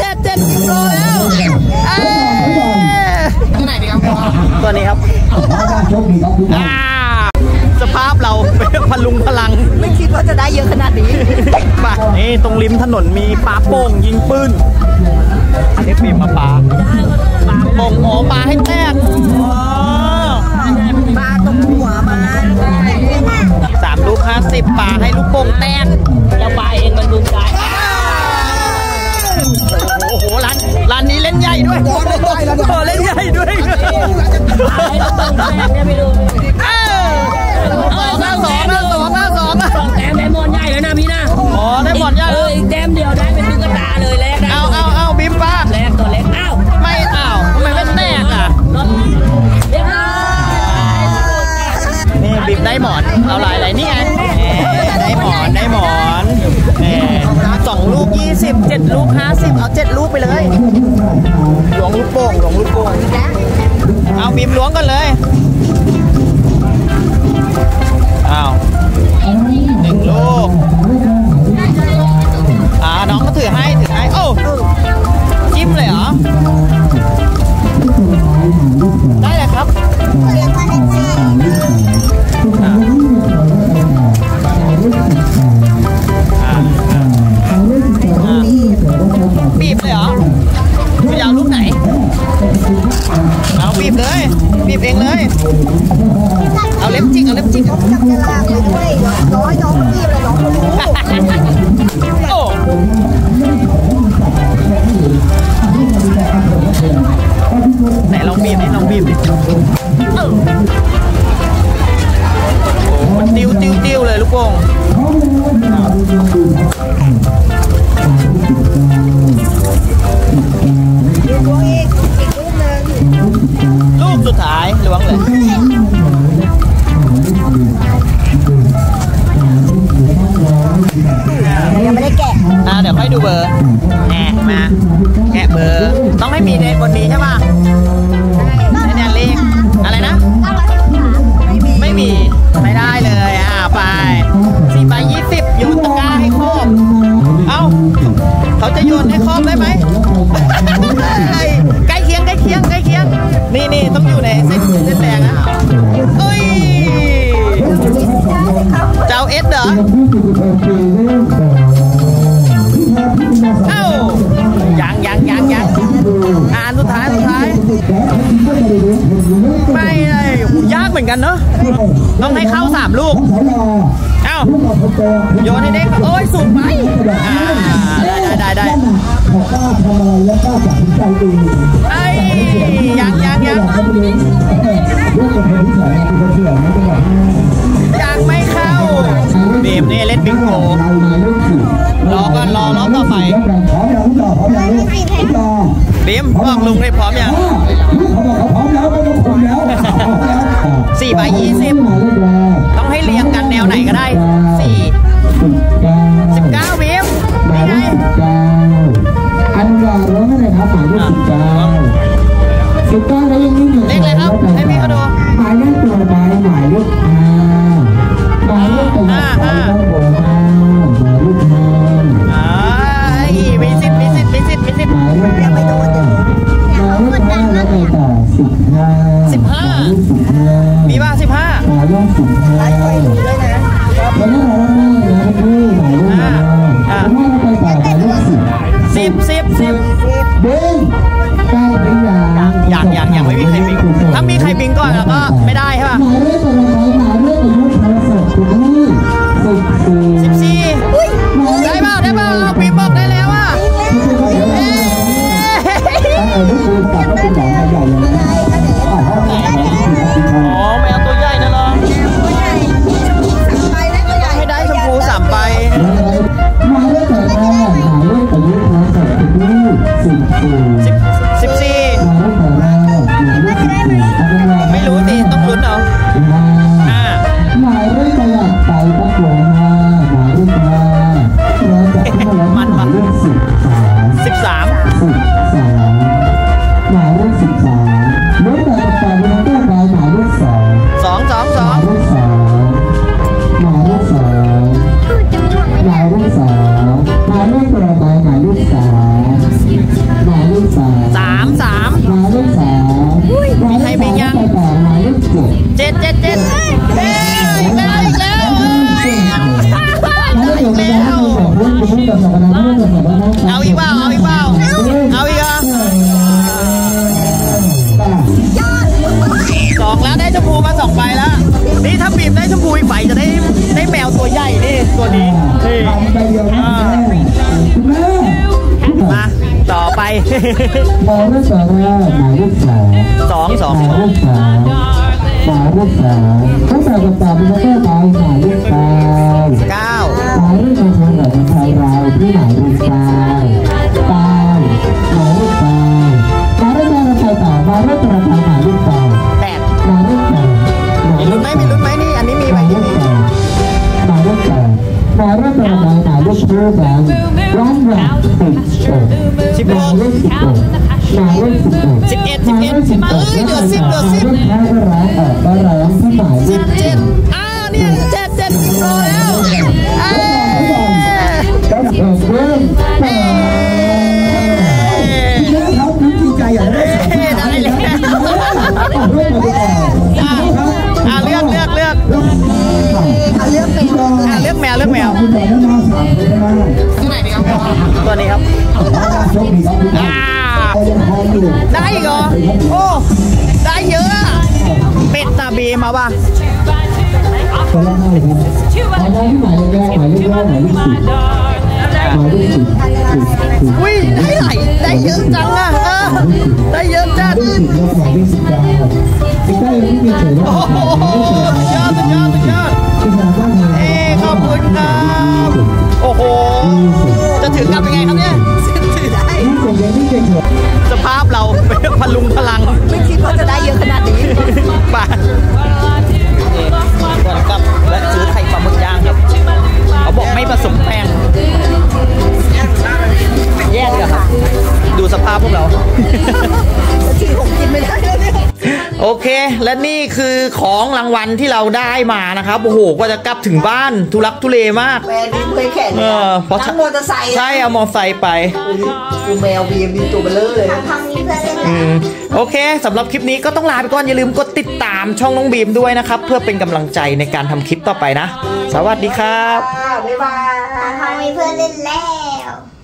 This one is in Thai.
7 กิโลแล้วตัวไหนดีครับตัวนี้ครับสภาพเราเป็นพลุงพลังไม่คิดว่าจะได้เยอะขนาดนี้ป่ะนี่ตรงริมถนนมีปลาโป่งยิงปืนอันนี้ปีมาปลาโป่งหัวปลาให้แตกปลาตรงหัวมัน3 ลูก 50 ปลาให้ลูกโป่งแตกแล้วปลาเองมันดุได้โอ้โหร้านนี้เล่นใหญ่ด้วยเล่นใหญ่ด้วยหน้าสองแต้มได้บอลใหญ่แล้วนะพี่นะอ๋อได้บอลใหญ่แต้มเดียวได้เป็นตุ๊กตาเลยแลกเอาบิมป้าแลกตัวเล็กไม่ทำไมไม่แตกอ่ะนี่บิมได้หมอนเอาลายอะไรนี่ไงได้หมอน2 ลูก 20 7 ลูก 50เอา7 ลูกไปเลยล้วงลูกโป่งเอาบิมล้วงกันเลยอ้าว1 ลูกน้องก็ถือให้โอ้จิ้มเลยเหรอได้เลยครับบีบเลยเหรอไม่อยากลูกไหนเอาบีบเลยบีบเองเลยเอาเล็บจิกจับฉลากเลยด้วยน้อยน้องบีบเลยน้องรู้โอ้ไหนลองบีบดิมันติ้วเลยลูกโป่งลูกสุดท้ายล้วงเลยยังไม่ได้แกะเดี๋ยวค่อยดูเบอร์มาแกะเบอร์ต้องให้มีในบนนี้ใช่ป่ะเนี่ยเลขอะไรนะไม่มีไม่ได้เลยไป4 ใบ 20โยนตะกร้าให้ครอบเขาจะโยนให้ครอบได้ไหมใกล้เคียงนี่ต้องอยู่ในเส้นแดงนะเอ้ยเจ้าเอสเหรอยังอ่านสุดท้ายไม่เลยยากเหมือนกันเนอะต้องให้เข้า3 ลูกโยนให้เด็กโอ้ยสูงไปได้ยังไม่เข้าบีมนี่เล่นบิงโกรอก่อนรอรอบต่อไปบีมบอกลุงให้พร้อมยัง4 ใบ 20ต้องให้เรียงกันแนวไหนก็ได้19บีมนี่ไงอันว่าร้องอะไรครับหมายเลข19แล้วยังนี่อยู่เลขอะไรครับให้พี่เขาดูหมายเลขตัวใบหมายเลขหมายเลขตัวใบหมายเลขมีสิทธิ์หมายเลขยังไม่โดนเลยหมายเลขแล้วไปต่อ15 มีป่ะ15 หมายเลข15แล้วก็ด้วยนะแล้วก็10 ยังไม่มีใครบิงถ้ามีใครบิงก่อนแล้วก็ไม่ได้ใช่ป่ะ14ได้เปล่าบิงบอกได้แล้วอ่ะไม่เอาตัวใหญ่นะเหรอให้ได้ชมพู3 ใบไม่รู้สิต้องลุ้นเอาหมายเลขประหยัดไปประกวดมาหมายเลหมายเลข2หมายเลข2 สองหมายเลข2หมายเลข2ต้องใส่กระเป๋าเป็นเลขหมายเลข9 เก้าหมายเลขของคนของไทยเราที่หมายเลข9 9หมายเลข9หมายเลข9เราใส่ต่อหมายเลขประธานหมายเลข8 แปดหมายเลข8 มีลุ้นไหมนี่อันนี้มีไหมหมายเลที่ขมี 8หมายเลข8หมายเลขประธานหมายเลขคู่กันร้านแรก11หมายเลข11หมายเลข11 11เอ้ยเหลือ10 ก็ร้องที่หมายเลข 17เนี่ย7รอแล้วต้องเริ่มเริ่มครับดีใจอย่างนี้ได้เลยเลือกแมวตัวไหนดีครับตัวนี้ครับได้อีกเหรอโอ้ได้เยอะเป็ดตาเบมาป่ะตัวละ5ครับเอาได้ที่หมายเลขหมายเลข10หมายเลข10 อุ้ยได้เยอะจังอ่ะได้เยอะจัดหมายเลข19ไม่ใช่ที่มีเฉยโอ้โหยอดขอบคุณครับโอ้โหจะถือกลับยังไงครับเนี่ยถือได้สภาพเราเป็นพลุงพลังไม่คิดว่าจะได้เยอะขนาดนี้ป่ะก่อนกลับและซื้อไข่ปลาหมึกย่างครับเขาบอกไม่ผสมแป้งแย่เลยครับดูสภาพพวกเราที่ผมกินไม่ได้เลยโอเคและนี่คือของรางวัลที่เราได้มานะครับโอ้โหกว่าจะกลับถึงบ้านทุลักทุเลมากแมวบีมเคยแข่งเพราะนั่งมอเตอร์ไซค์ใช่เอามอเตอร์ไซค์ไปดูแมวบีมตัวเบลอเลยทางนี้เพื่อนเล่นแล้วโอเคสำหรับคลิปนี้ก็ต้องลาไปก่อนอย่าลืมกดติดตามช่องน้องบีมด้วยนะครับเพื่อเป็นกำลังใจในการทำคลิปต่อไปนะสวัสดีครับบ๊ายบายทางนี้เพื่อนเล่นแล้ว